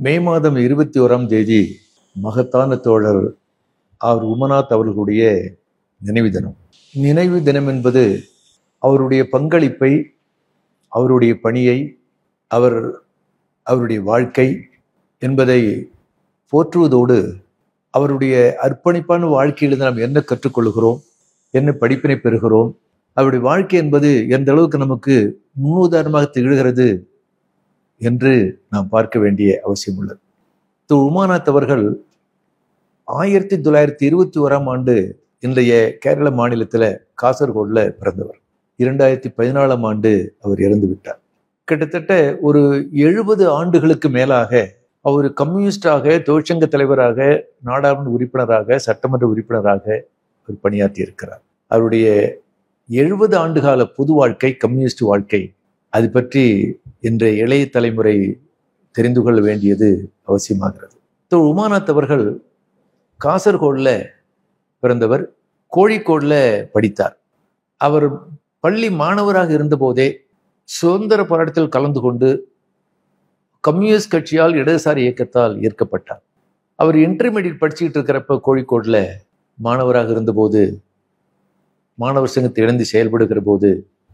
மே மாதம் 21ஆம் தேதி மகத்தான தோழர் அவர் உமநாத் அவர்களுடைய நினைவு தினம். நினைவு தினம் என்பது அவருடைய பங்களிப்பை, அவருடைய பணியை, அவருடைய வாழ்க்கை என்பதை போற்றுவதோடு அவருடைய அர்ப்பணிப்பான வாழ்க்கையிலிருந்து நாம் என்ன கற்றுக்கொள்கிறோம், என்ன படிப்பினை பெறுகிறோம், அவருடைய வாழ்க்கை என்பது எந்த அளவுக்கு நமக்கு முன்னுதாரணமாக திகழ்கிறது என்று நாம் பார்க்க வேண்டிய அவசியம் உள்ளது. உமாநாத் அவர்கள் 1921ஆம் ஆண்டு இன்றைய கேரள மாநிலத்தில் காசர்கோடில் பிறந்தவர். 2014ஆம் ஆண்டு அவர் இறந்து விட்டார். கிட்டத்தட்ட ஒரு 70 ஆண்டுகளுக்கு மேலாக அவர் கம்யூனிஸ்டாக, தொழிற்சங்க தலைவராக, நாடாளுமன்ற உறுப்பினராக, சட்டமன்ற உறுப்பினராக அவர் பணியாற்றி இருக்கிறார். அவருடைய 70 ஆண்டுகால பொது வாழ்க்கை, கம்யூனிஸ்ட் வாழ்க்கை, அது பற்றி இன்றைய இளைய தலைமுறை தெரிந்து கொள்ள வேண்டியது அவசியமாகிறது. உமாநாத் அவர்கள் காசர்கோடில் பிறந்தவர், கோழிக்கோடில் படித்தார். அவர் பள்ளி மாணவராக இருந்தபோதே சுதந்திர போராட்டத்தில் கலந்து கொண்டு கம்யூனிஸ்ட் கட்சியால், இடதுசாரி இயக்கத்தால் ஈர்க்கப்பட்டார். அவர் இன்டர்மீடியட் படிச்சுக்கிட்டு இருக்கிறப்ப கோழிக்கோடில் மாணவராக இருந்தபோது, மாணவர் சங்கத்தை இணைந்து செயல்படுகிற போது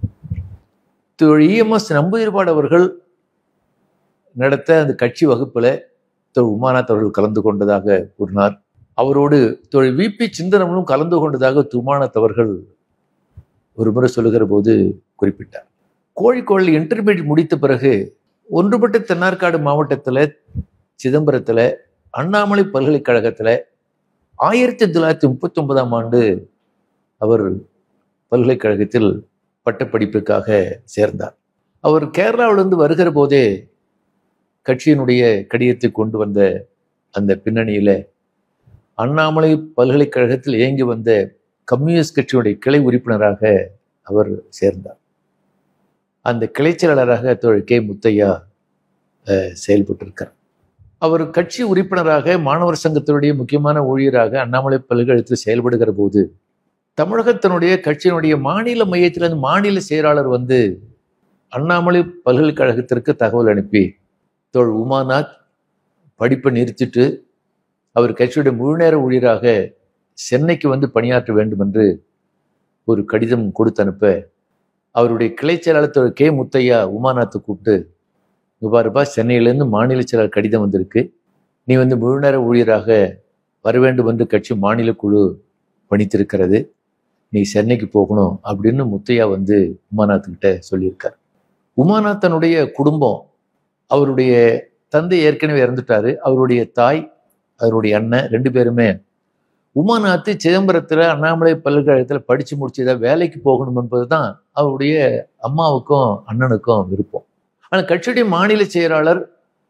இஎம்எஸ் நம்பூதிரிப்பாடு அவர்கள் நடத்த அந்த கட்சி வகுப்பில் உமாநாத் அவர்கள் கலந்து கொண்டதாக கூறினார். அவரோடு விபி சிந்தனமும் கலந்து கொண்டதாக உமாநாத் அவர்கள் ஒரு முறை சொல்லுகிற போது குறிப்பிட்டார். கோழிக்கோடில் இன்டர்மீடியட் முடித்த பிறகு ஒன்றுபட்ட தென்னார்காடு மாவட்டத்தில் சிதம்பரத்தில் அண்ணாமலை பல்கலைக்கழகத்தில் 1939ஆம் ஆண்டு அவர் பல்கலைக்கழகத்தில் பட்டப்படிப்புக்காக சேர்ந்தார். அவர் கேரளாவிலிருந்து வருகிற போதே கட்சியினுடைய கடிதத்தை கொண்டு வந்த அந்த பின்னணியில அண்ணாமலை பல்கலைக்கழகத்தில் இயங்கி வந்த கம்யூனிஸ்ட் கட்சியுடைய கிளை உறுப்பினராக அவர் சேர்ந்தார். அந்த கிளை செயலாளராக கே முத்தையா செயல்பட்டிருக்கார். அவர் கட்சி உறுப்பினராக, மாணவர் சங்கத்தினுடைய முக்கியமான ஊழியராக அண்ணாமலை பல்கலைக்கழகத்தில் செயல்படுகிற போது தமிழகத்தினுடைய கட்சியினுடைய மாநில மையத்திலிருந்து மாநில செயலாளர் வந்து அண்ணாமலை பல்கலைக்கழகத்திற்கு தகவல் அனுப்பி உமாநாத் படிப்பை நிறுத்திட்டு அவர் கட்சியுடைய முழுநேர ஊழியராக சென்னைக்கு வந்து பணியாற்ற வேண்டும் என்று ஒரு கடிதம் கொடுத்து அனுப்ப, அவருடைய கிளை செயலாளர் கே முத்தையா உமாநாத்தை கூப்பிட்டு, இங்க பாருப்பா, சென்னையிலேருந்து மாநில செயலாளர் கடிதம் வந்திருக்கு, நீ வந்து முழுநேர ஊழியராக வர வேண்டும் என்று கட்சி மாநில குழு பணித்திருக்கிறது, நீ சென்னைக்கு போகணும் அப்படின்னு முத்தையா வந்து உமாநாத்துக்கிட்ட சொல்லியிருக்கார். உமாநாத்தனுடைய குடும்பம், அவருடைய தந்தை ஏற்கனவே இறந்துட்டாரு, அவருடைய தாய், அவருடைய அண்ணன் 2 பேருமே உமாநாத்து சிதம்பரத்தில் அண்ணாமலை பல்கலைக்கழகத்தில் படித்து முடிச்சதா வேலைக்கு போகணும் என்பது தான் அவருடைய அம்மாவுக்கும் அண்ணனுக்கும் விருப்பம். ஆனால் கட்சியுடைய மாநில செயலாளர்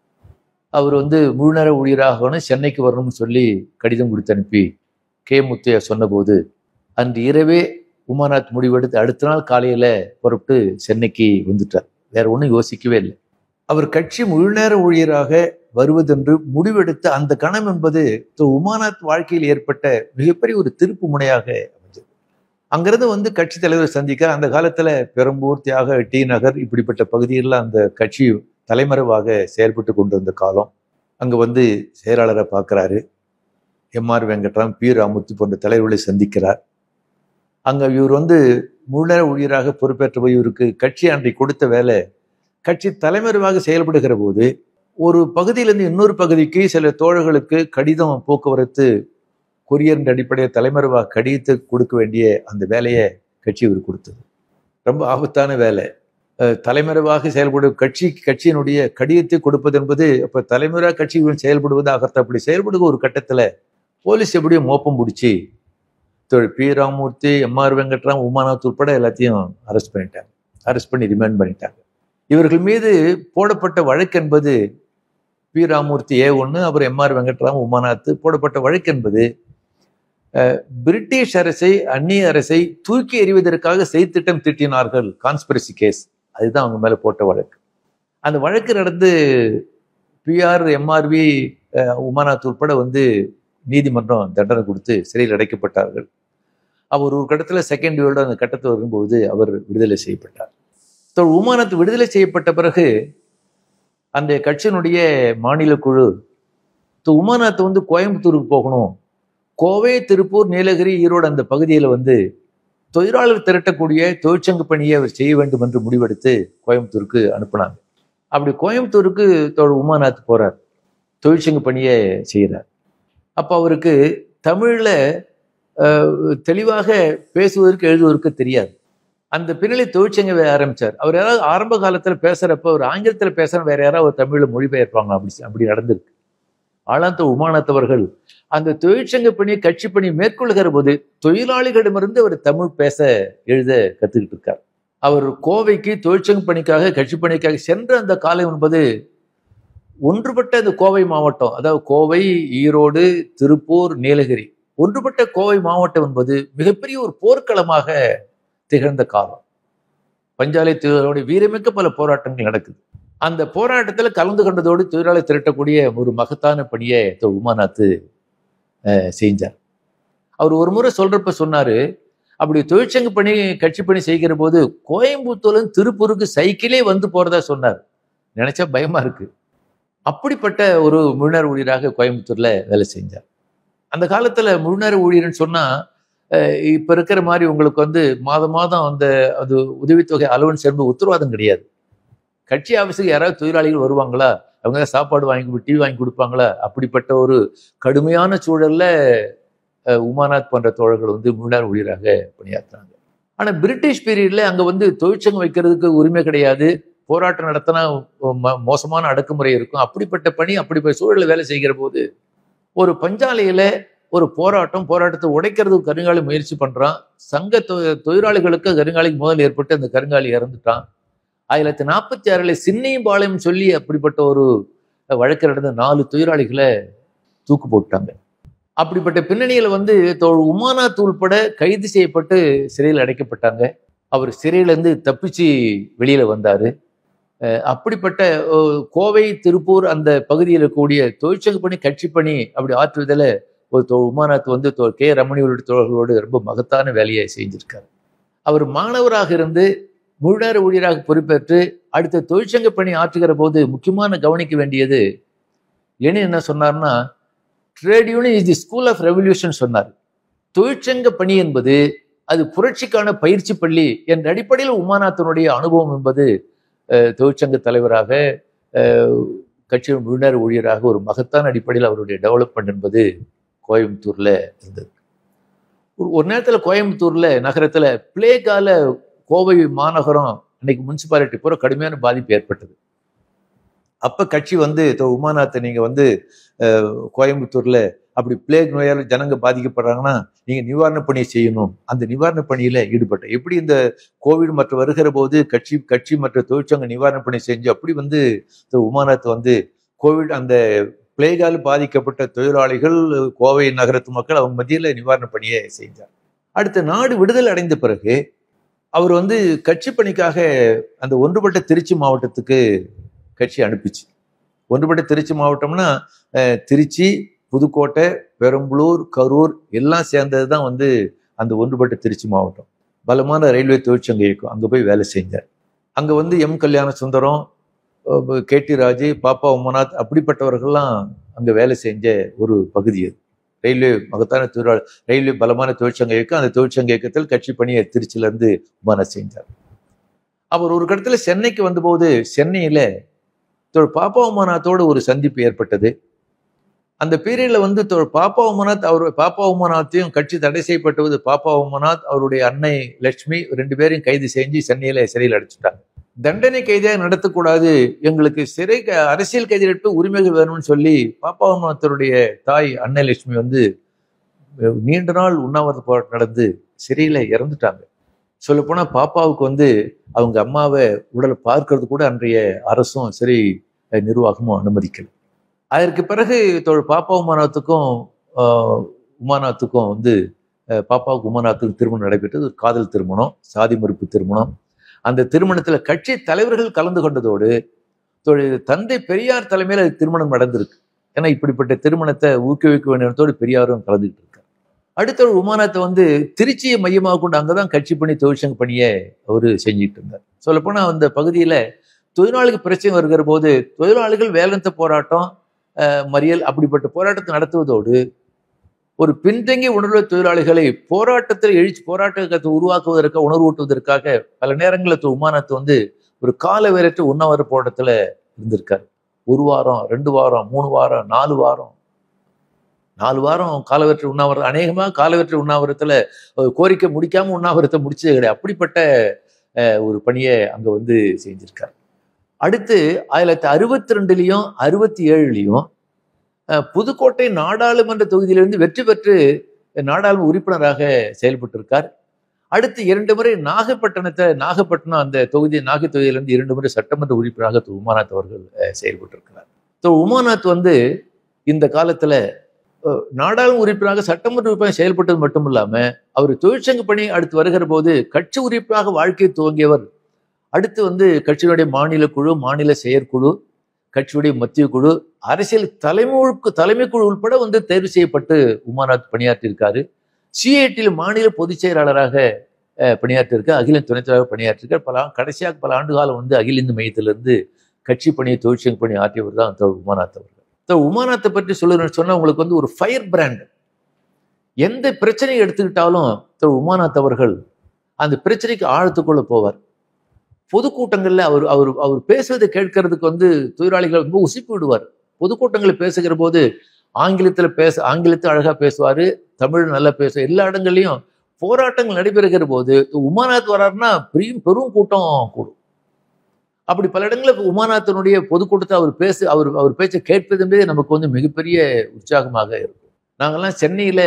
அவர் வந்து முழுநேர ஊழியராகணும், சென்னைக்கு வரணும்னு சொல்லி கடிதம் கொடுத்து அனுப்பி கே முத்தையா சொன்னபோது அன்று இரவே உமாநாத் முடிவெடுத்து அடுத்த நாள் காலையில் புறப்பட்டு சென்னைக்கு வந்துட்டார். வேற ஒன்றும் யோசிக்கவே இல்லை. அவர் கட்சி முழுநேர ஊழியராக வருவதென்று முடிவெடுத்த அந்த கணம் என்பது உமாநாத் வாழ்க்கையில் ஏற்பட்ட மிகப்பெரிய ஒரு திருப்பு முனையாக அமைஞ்சது. அங்கிருந்து வந்து கட்சி தலைவரை சந்திக்க, அந்த காலத்துல பெரம்பூர், தியாக, டி நகர் இப்படிப்பட்ட பகுதிகளில் அந்த கட்சி தலைமறைவாக செயல்பட்டு கொண்டிருந்த காலம். அங்க வந்து செயலாளரை பார்க்கிறாரு, எம்ஆர் வெங்கட்ராம், பி ராமுத்து போன்ற தலைவர்களை சந்திக்கிறார். அங்க இவர் வந்து முழுநேர ஊழியராக பொறுப்பேற்ற போய் இவருக்கு கட்சி அன்றைக்கு கொடுத்த வேலை, கட்சி தலைமறைவாக செயல்படுகிற போது ஒரு பகுதியிலிருந்து இன்னொரு பகுதிக்கு சில தோழர்களுக்கு கடிதம் போக்குவரத்து கொரியர் அடிப்படையில் தலைமறைவாக கடிதத்தை கொடுக்க வேண்டிய அந்த வேலையை கட்சி இவர் கொடுத்தது. ரொம்ப ஆபத்தான வேலை. தலைமறைவாக செயல்படும் கட்சியினுடைய கடிதத்தை கொடுப்பது என்பது அப்ப தலைமறைவாக கட்சி செயல்படுவதாக அப்படி செயல்படுகிற ஒரு கட்டத்துல போலீஸ் எப்படியும் மோப்பம் பிடிச்சி பி ராமூர்த்தி, எம்ஆர் வெங்கட்ராம், உமாநாத் உட்பட எல்லாத்தையும் அரெஸ்ட் பண்ணிட்டாங்க. அரெஸ்ட் பண்ணி ரிமாண்ட் பண்ணிட்டாங்க. இவர்கள் மீது போடப்பட்ட வழக்கு என்பது பி ராமூர்த்தி A1, அப்புறம் எம்ஆர் வெங்கட்ராம், உமாநாத் போடப்பட்ட வழக்கு என்பது பிரிட்டிஷ் அரசை, அந்நிய அரசை தூக்கி எறிவதற்காக செய்திட்டம் தீட்டினார்கள், கான்ஸ்பிரசி கேஸ். அதுதான் அவங்க மேல போட்ட வழக்கு. அந்த வழக்கு நடந்து PR, MRV, உமாநாத் உட்பட வந்து நீதிமன்றம் தண்டனை கொடுத்து சிறையில் அடைக்கப்பட்டார்கள். அவர் ஒரு கட்டத்துல செகண்ட் வேர்ல்டு அந்த கட்டத்தில் வரும்போது அவர் விடுதலை செய்யப்பட்டார். உமாநாத் விடுதலை செய்யப்பட்ட பிறகு அந்த கட்சியினுடைய மாநில குழு உமாநாத் வந்து கோயம்புத்தூருக்கு போகணும், கோவை, திருப்பூர், நீலகிரி, ஈரோடு அந்த பகுதியில் வந்து தொழிலாளர் திரட்டக்கூடிய தொழிற்சங்க பணியை அவர் செய்ய வேண்டும் என்று முடிவெடுத்து கோயம்புத்தூருக்கு அனுப்புனாங்க. அப்படி கோயம்புத்தூருக்கு உமாநாத் போறார், தொழிற்சங்க பணியை செய்கிறார். அப்ப அவருக்கு தமிழ்ல தெளிவாக பேசுவதற்கு எழுதுவதற்கு தெரியாது. அந்த பின்னணி தொழிற்சங்க ஆரம்பிச்சார். அவர் யாராவது ஆரம்ப காலத்துல பேசுறப்ப ஒரு ஆங்கிலத்துல பேசுற வேற யாராவது தமிழ்ல மொழிபெயர்ப்பாங்க. அப்படி நடந்திருக்கு. ஆளாந்த உமாநாத் அவர்கள் அந்த தொழிற்சங்க பணி, கட்சி பணி மேற்கொள்கிற போது தொழிலாளிகளிடமிருந்து அவர் தமிழ் பேச எழுத கத்துக்கிட்டு இருக்கார். அவர் கோவைக்கு தொழிற்சங்க பணிக்காக, கட்சி பணிக்காக சென்ற அந்த காலம் என்பது ஒன்றுபட்ட அந்த கோவை மாவட்டம், அதாவது கோவை, ஈரோடு, திருப்பூர், நீலகிரி, ஒன்றுபட்ட கோவை மாவட்டம் என்பது மிகப்பெரிய ஒரு போர்க்களமாக திகழ்ந்த காலம். பஞ்சாலை தொழிலாளர்களுடைய வீரமிக்க பல போராட்டங்கள் நடக்குது. அந்த போராட்டத்தில் கலந்து கொண்டதோடு தொழிலாளர் திரட்டக்கூடிய ஒரு மகத்தான பணியை உமாநாத் செஞ்சார். அவர் ஒரு முறை சொல்றப்ப சொன்னாரு, அப்படி தொழிற்சங்க பணி, கட்சி பணி செய்கிற போது கோயம்புத்தூர்ல திருப்பூருக்கு சைக்கிளே வந்து போறதா சொன்னார். நினைச்சா பயமா இருக்கு. அப்படிப்பட்ட ஒரு முழுநேர ஊழியராக கோயம்புத்தூர்ல வேலை செஞ்சார். அந்த காலத்துல முழுநேர ஊழியர்னு சொன்னா இப்ப இருக்கிற மாதிரி உங்களுக்கு வந்து மாதம் அந்த அது உதவித்தொகை அலவன்ஸ் என்பது உத்தரவாதம் கிடையாது. கட்சி ஆபீஸுக்கு யாராவது தொழிலாளிகள் வருவாங்களா, அவங்க சாப்பாடு வாங்கி டீ வாங்கி கொடுப்பாங்களா, அப்படிப்பட்ட ஒரு கடுமையான சூழல்ல உமாநாத் போன்ற தோழர்கள் வந்து முழுநேர ஊழியராக பணியாற்றினாங்க. ஆனா பிரிட்டிஷ் பீரியட்ல அங்க வந்து தொழிற்சங்கம் வைக்கிறதுக்கு உரிமை கிடையாது, போராட்டம் நடத்தினா மோசமான அடக்குமுறை இருக்கும். அப்படிப்பட்ட பணி, அப்படிப்பட்ட சூழல்ல வேலை செய்கிற போது ஒரு பஞ்சாலையில ஒரு போராட்டத்தை உடைக்கிறதுக்கு கருங்காலி முயற்சி பண்றான். சங்க தொழிலாளிகளுக்கு கருங்காலிக்கு மோதல் ஏற்பட்டு அந்த கருங்காலி இறந்துட்டான். 1946 சின்னையம்பாளையம் சொல்லி அப்படிப்பட்ட ஒரு வழக்கு நடந்த 4 தொழிலாளிகளை தூக்கு போட்டாங்க. அப்படிப்பட்ட பின்னணியில வந்து உமாநாத் உள்பட கைது செய்யப்பட்டு சிறையில் அடைக்கப்பட்டாங்க. அவர் சிறையிலேருந்து தப்பிச்சு வெளியில வந்தாரு. அப்படிப்பட்ட கோவை, திருப்பூர் அந்த பகுதியில் இருக்கக்கூடிய தொழிற்சங்க பணி, கட்சி பணி அப்படி ஆற்றுவதில் ஒரு உமாநாத் வந்து கே ரமணியோட தோழர்களோடு ரொம்ப மகத்தான வேலையை செஞ்சிருக்காரு. அவர் மாணவராக இருந்து முழுநேர ஊழியராக பொறுப்பேற்று அடுத்த தொழிற்சங்க பணி ஆற்றுகிற போது முக்கியமான கவனிக்க வேண்டியது என்ன சொன்னார்னா, trade union is the school of revolution சொன்னார். தொழிற்சங்க பணி என்பது அது புரட்சிக்கான பயிற்சி பள்ளி என்ற அடிப்படையில் உமாநாத்தினுடைய அனுபவம் என்பது தொழிற்சங்க தலைவராக, கட்சியின் முழுநேர ஊழியராக ஒரு மகத்தான அடிப்படையில் அவருடைய டெவலப்மெண்ட் என்பது கோயம்புத்தூர்ல இருந்தது. ஒரு நேரத்தில் கோயம்புத்தூர்ல நகரத்துல பிளேகால கோவை மாநகரம் இன்னைக்கு முனிசிபாலிட்டி பூரா கடுமையான பாதிப்பு ஏற்பட்டது. அப்ப கட்சி வந்து உமாநாத்தை நீங்க வந்து கோயம்புத்தூர்ல அப்படி பிளேக் நோயால் ஜனங்க பாதிக்கப்படுறாங்கன்னா நீங்க நிவாரண பணியை செய்யணும். அந்த நிவாரண பணியில ஈடுபட்ட எப்படி இந்த கோவிட் மற்ற வருகிற போது கட்சி மற்ற தொழிற்சங்க நிவாரண பணி செஞ்சு அப்படி வந்து உமாநாத் வந்து கோவிட் அந்த பிளேகால் பாதிக்கப்பட்ட தொழிலாளிகள், கோவை நகரத்து மக்கள் அவங்க மத்தியில நிவாரண பணியை செஞ்சார். அடுத்த நாடு விடுதலை அடைந்த பிறகு அவர் வந்து கட்சி பணிக்காக அந்த ஒன்றுபட்ட திருச்சி மாவட்டத்துக்கு கட்சி அனுப்பிச்சு. ஒன்றுபட்ட திருச்சி மாவட்டம்னா திருச்சி, புதுக்கோட்டை, பெரம்பலூர், கரூர் எல்லாம் சேர்ந்தது தான் வந்து அந்த ஒன்றுபட்ட திருச்சி மாவட்டம். பலமான ரயில்வே தொழிற்சங்க இயக்கம். அங்கே போய் வேலை செஞ்சார். அங்கே வந்து எம் கல்யாண சுந்தரம், கேடி ராஜு, பாப்பா உமாநாத் அப்படிப்பட்டவர்கள்லாம் அங்கே வேலை செஞ்ச ஒரு பகுதி அது. ரயில்வே மகத்தான ரயில்வே பலமான தொழிற்சங்க இயக்கம். அந்த தொழிற்சங்க இயக்கத்தில் கட்சி பணியை திருச்சியிலேருந்து உமாநாத் செஞ்சார். அவர் ஒரு கடத்தில் சென்னைக்கு வந்தபோது சென்னையில பாப்பா உமாநாத்தோடு ஒரு சந்திப்பு ஏற்பட்டது. அந்த பீரியட்ல வந்து பாப்பா உமாநாத்தையும் கட்சி தடை செய்யப்பட்டது. பாப்பா உமாநாத், அவருடைய அன்னை லட்சுமி 2 பேரையும் கைது செஞ்சு சென்னையில சிறையில் அடைச்சிட்டாங்க. தண்டனை கைதியாக நடத்தக்கூடாது, எங்களுக்கு அரசியல் கைதிகளுக்கு உரிமைகள் வேணும்னு சொல்லி பாப்பா உமாநாத்தருடைய தாய் அன்னை லட்சுமி வந்து நீண்ட நாள் உண்ணாவிரத போராட்டம் நடந்து சிறையில இறந்துட்டாங்க. சொல்ல போனா பாப்பாவுக்கு வந்து அவங்க அம்மாவை உடலை பார்க்கறது கூட அன்றைய அரசும் சிறை நிர்வாகமும் அனுமதிக்கல. அதற்கு பிறகு பாப்பா உமாநாத்துக்கும் வந்து பாப்பாவுக்கு உமாநாத்துக்கும் திருமணம் நடைபெற்றது. ஒரு காதல் திருமணம், சாதி மறுப்பு திருமணம். அந்த திருமணத்துல கட்சி தலைவர்கள் கலந்து கொண்டதோடு தந்தை பெரியார் தலைமையில் அது திருமணம் நடந்திருக்கு. ஏன்னா இப்படிப்பட்ட திருமணத்தை ஊக்குவிக்க வேண்டியதோடு பெரியாரும் கலந்துகிட்டு இருக்காரு. அடுத்த உமாநாத்தை வந்து திருச்சியை மையமாக கொண்டு அங்கதான் கட்சி பணி, தொழிற்சங்க பணியை அவரு செஞ்சுட்டு இருந்தார். சொல்லப்போனா அந்த பகுதியில தொழிலாளிகள் பிரச்சனை வருகிற போது தொழிலாளிகள் வேலைநிறுத்த போராட்டம், மறியல் அப்படிப்பட்ட போராட்டத்தை நடத்துவதோடு ஒரு பின்தங்கிய உணர்வு தொழிலாளிகளை போராட்டத்தை உருவாக்குவதற்காக, உணர்வூட்டுவதற்காக பல நேரங்களில் உமாநாத் வந்து ஒரு கால வேறற்ற உண்ணாவிர போராட்டத்துல இருந்திருக்காரு. 1 வாரம், 2 வாரம், 3 வாரம், 4 வாரம், 4 வாரம் காலவற்ற உண்ணாவிரதம். அநேகமாக காலவற்ற உண்ணாவிரத்துல கோரிக்கை முடிக்காம உண்ணாவிரத்தை முடிச்சது கிடையாது. அப்படிப்பட்ட ஒரு பணியை அங்க வந்து செஞ்சிருக்காரு. அடுத்து 1962லயும் 67லயும் புதுக்கோட்டை நாடாளுமன்ற தொகுதியிலிருந்து வெற்றி பெற்று நாடாளுமன்ற உறுப்பினராக செயல்பட்டு இருக்கார். அடுத்து 2 முறை நாகப்பட்டினம் அந்த நாகை தொகுதியிலிருந்து 2 முறை சட்டமன்ற உறுப்பினராக உமாநாத் அவர்கள் செயல்பட்டு இருக்கிறார். உமாநாத் வந்து இந்த காலத்துல நாடாளுமன்ற உறுப்பினராக சட்டமன்ற உறுப்பினர் செயல்பட்டது மட்டும் இல்லாம அவர் தொழிற்சங்க பணி அடுத்து வருகிற போது கட்சி உறுப்பினராக வாழ்க்கையை துவங்கியவர். அடுத்து வந்து கட்சியினுடைய மாநில குழு, மாநில செயற்குழு, கட்சியுடைய மத்திய குழு, அரசியல் தலைமை குழு உட்பட வந்து தேர்வு செய்யப்பட்டு உமாநாத் பணியாற்றியிருக்காரு. சிஐடியில் மாநில பொதுச் செயலாளராக பணியாற்றிருக்கார். அகில துணைத் தலைவராக பணியாற்றிருக்கார். கடைசியாக பல ஆண்டு காலம் வந்து அகில இந்து மையத்திலிருந்து கட்சி பணியை, தொழிற்சங்க பணி ஆற்றியவர் தான் உமாநாத் அவர்கள். உமாநாத்தை பற்றி சொன்னா உங்களுக்கு வந்து ஒரு ஃபயர் பிராண்ட். எந்த பிரச்சனையை எடுத்துக்கிட்டாலும் உமாநாத் அவர்கள் அந்த பிரச்சனைக்கு ஆழத்துக்குள்ள போவார். பொதுக்கூட்டங்கள்ல அவர் பேசுவதை கேட்கறதுக்கு வந்து தொழிலாளிகள் ரொம்ப உசிப்பு விடுவார். பொதுக்கூட்டங்களில் பேசுகிற போது ஆங்கிலத்தை அழகா பேசுவாரு, தமிழ் நல்லா பேசுவார். எல்லா இடங்கள்லயும் போராட்டங்கள் நடைபெறுகிற போது உமாநாத் வர்றாருன்னா பெரும் கூட்டம் கூடும். அப்படி பல இடங்களில் உமாநாத்தினுடைய பொதுக்கூட்டத்தை அவர் பேச்சை கேட்பதுமே நமக்கு வந்து மிகப்பெரிய உற்சாகமாக இருக்கும். நாங்கெல்லாம் சென்னையில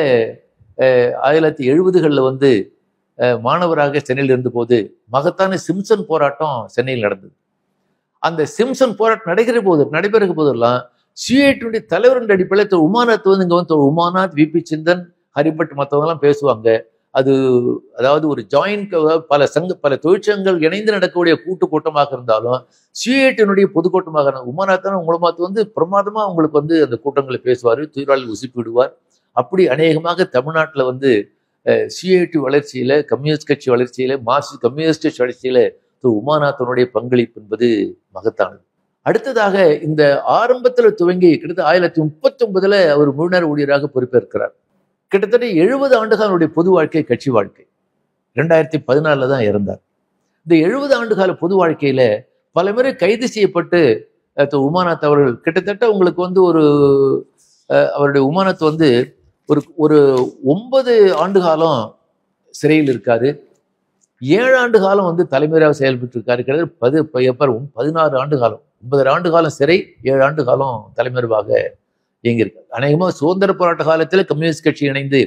1970களில் வந்து மாணவராக சென்னையில் இருந்த போது மகத்தான சிம்சன் போராட்டம் சென்னையில் நடந்தது. அந்த சிம்சன் போராட்டம் நடைபெறுகிற போதெல்லாம் சிஐடியுடைய தலைவர் என்ற அடிப்படையில் உமாநாத் வந்து இங்க வந்து உமாநாத், விபி சிந்தன், ஹரிபட் மற்றவங்க எல்லாம் பேசுவாங்க. அதாவது ஒரு ஜாயிண்ட், பல தொழிற்சங்கங்கள் இணைந்து நடக்கக்கூடிய கூட்டமாக இருந்தாலும் சிஐடியினுடைய பொதுக்கூட்டமாக உமாநாத் உங்களமாத்து வந்து பிரமாதமா உங்களுக்கு வந்து அந்த கூட்டங்களை பேசுவாரு, தொழிலாளர்கள் உசிப்பு விடுவார். அப்படி அநேகமாக தமிழ்நாட்டில் வந்து சிஐடி வளர்ச்சியில, கம்யூனிஸ்ட் கட்சி வளர்ச்சியில, மார்க்சிஸ்ட் கம்யூனிஸ்ட் கட்சி வளர்ச்சியில உமாநாத்தனுடைய பங்களிப்பு என்பது மகத்தானது. அடுத்ததாக இந்த ஆரம்பத்தில் துவங்கி கிட்டத்தட்ட 1939 அவர் முழுநேர ஊழியராக பொறுப்பேற்கிறார். கிட்டத்தட்ட 70 ஆண்டுகால அவருடைய பொது வாழ்க்கை, கட்சி வாழ்க்கை. 2014 தான் இறந்தார். இந்த 70 ஆண்டுகால பொது வாழ்க்கையில பல முறை கைது செய்யப்பட்டு உமாநாத் அவர்கள் கிட்டத்தட்ட உங்களுக்கு வந்து அவருடைய உமாநாத் வந்து ஒரு 9 ஆண்டு காலம் சிறையில் இருக்காரு. 7 ஆண்டு காலம் வந்து தலைமையாக செயல்பட்டு இருக்காரு. கிட்டத்தட்ட 16 ஆண்டு காலம், 9 ஆண்டு காலம் சிறை, 7 ஆண்டு காலம் தலைமறைவாக இயங்கியிருக்காரு. அநேகமாக சுதந்திர போராட்ட காலத்தில் கம்யூனிஸ்ட் கட்சி இணைந்து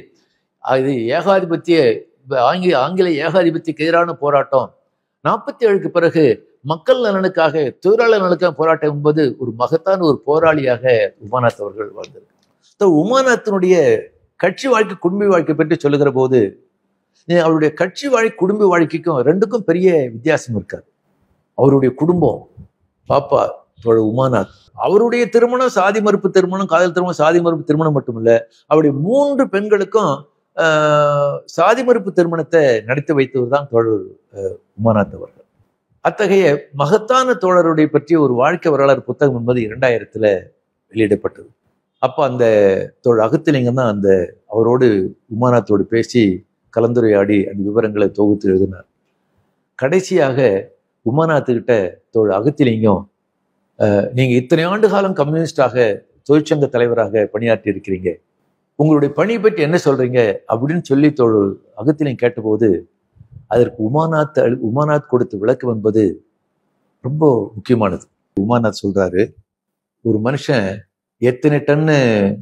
இது ஆங்கில ஏகாதிபத்தியக்கு எதிரான போராட்டம், 47க்கு பிறகு மக்கள் நலனுக்காக, தொழிலாளர் நலனுக்காக போராட்டம் என்பது ஒரு மகத்தான ஒரு போராளியாக உமாநாத் அவர்கள் வாழ்ந்திருக்கார். உமாநாத்தினுடைய கட்சி வாழ்க்கை, குடும்ப வாழ்க்கை பற்றி சொல்லுகிற போது அவருடைய கட்சி வாழ்க்கை, குடும்ப வாழ்க்கைக்கும் ரெண்டுக்கும் பெரிய வித்தியாசம் இருக்காது. அவருடைய குடும்பம், பாப்பா உமாநாத், அவருடைய திருமணம் சாதி மறுப்பு திருமணம், காதல் திருமணம், சாதி மறுப்பு திருமணம் மட்டுமில்ல, அவருடைய 3 பெண்களுக்கும் சாதி மறுப்பு திருமணத்தை நடத்தி வைத்தவர் தான் தோழர் உமாநாத் அவர்கள். அத்தகைய மகத்தான தோழருடைய பற்றிய ஒரு வாழ்க்கை வரலாறு புத்தகம் என்பது 2000 வெளியிடப்பட்டது. அப்ப அந்த தோழர் அகத்திலிங்கம் தான் அவரோடு உமாநாத்தோடு பேசி கலந்துரையாடி அந்த விவரங்களை தொகுத்து எழுதினார். கடைசியாக உமாநாத்துக்கிட்ட தோழர் அகத்திலிங்கம், நீங்க இத்தனை ஆண்டு காலம் கம்யூனிஸ்டாக, தொழிற்சங்க தலைவராக பணியாற்றி இருக்கிறீங்க, உங்களுடைய பணி பற்றி என்ன சொல்றீங்க அப்படின்னு சொல்லி தோழர் அகத்திலிங்கம் கேட்டபோது அதற்கு உமாநாத் கொடுத்த விளக்கம் என்பது ரொம்ப முக்கியமானது. உமாநாத் சொல்றாரு, ஒரு மனுஷன் எத்தனை டன்னு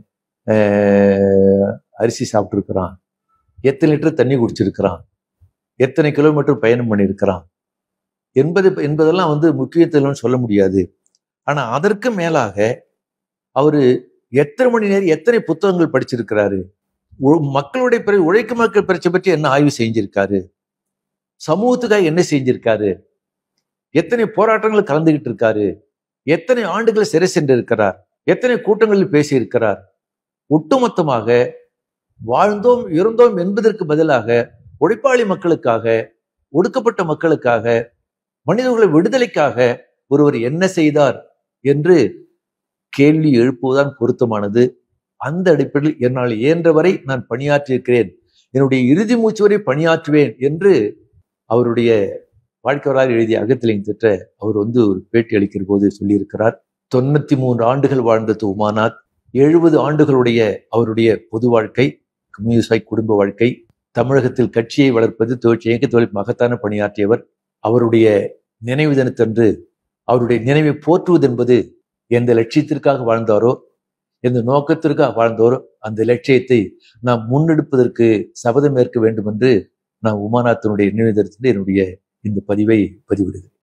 அரிசி சாப்பிட்டு இருக்கிறான், எத்தனை லிட்டர் தண்ணி குடிச்சிருக்கிறான், எத்தனை கிலோமீட்டர் பயணம் பண்ணியிருக்கிறான் என்பதெல்லாம் வந்து முக்கியத்துவம் சொல்ல முடியாது. ஆனா அதற்கு மேலாக அவரு எத்தனை மணி நேரம், எத்தனை புத்தகங்கள் படிச்சிருக்கிறாரு, மக்களுடைய உழைக்கும் மக்கள் பிரச்சனை பற்றி என்ன ஆய்வு செஞ்சிருக்காரு, சமூகத்துக்காக என்ன செஞ்சிருக்காரு, எத்தனை போராட்டங்கள் கலந்துகிட்டு இருக்காரு, எத்தனை ஆண்டுகள் சிறை சென்று இருக்கிறார், எத்தனை கூட்டங்களில் பேசி இருக்கிறார். ஒட்டுமொத்தமாக வாழ்ந்தோம் இருந்தோம் என்பதற்கு பதிலாக உழைப்பாளி மக்களுக்காக, ஒடுக்கப்பட்ட மக்களுக்காக, மனிதர்களை விடுதலைக்காக ஒருவர் என்ன செய்தார் என்று கேள்வி எழுப்புவதுதான் பொருத்தமானது. அந்த அடிப்படையில் என்னால் இயன்றவரை நான் பணியாற்றியிருக்கிறேன், என்னுடைய இறுதி மூச்சு வரை பணியாற்றுவேன் என்று அவருடைய வாழ்க்கை வரலாறு எழுதிய அகத்திலிங் திட்ட அவர் ஒரு பேட்டி அளிக்கிற போது சொல்லியிருக்கிறார். 93 ஆண்டுகள் வாழ்ந்த உமானாத், 70 ஆண்டுகளுடைய அவருடைய பொது வாழ்க்கை, கம்யூனிஸ்ட் குடும்ப வாழ்க்கை, தமிழகத்தில் கட்சியை வளர்ப்பது, தொழிற்சி இயக்கத்தொழில் மகத்தான பணியாற்றியவர். அவருடைய நினைவு தினத்தன்று அவருடைய நினைவை போற்றுவது என்பது எந்த லட்சியத்திற்காக வாழ்ந்தாரோ, எந்த நோக்கத்திற்காக வாழ்ந்தாரோ அந்த லட்சியத்தை நாம் முன்னெடுப்பதற்கு சபதம் ஏற்க வேண்டும் என்று நான் உமானாத்தினுடைய நினைவு தினத்தில் என்னுடைய இந்த பதிவை பதிவிடுகிறேன்.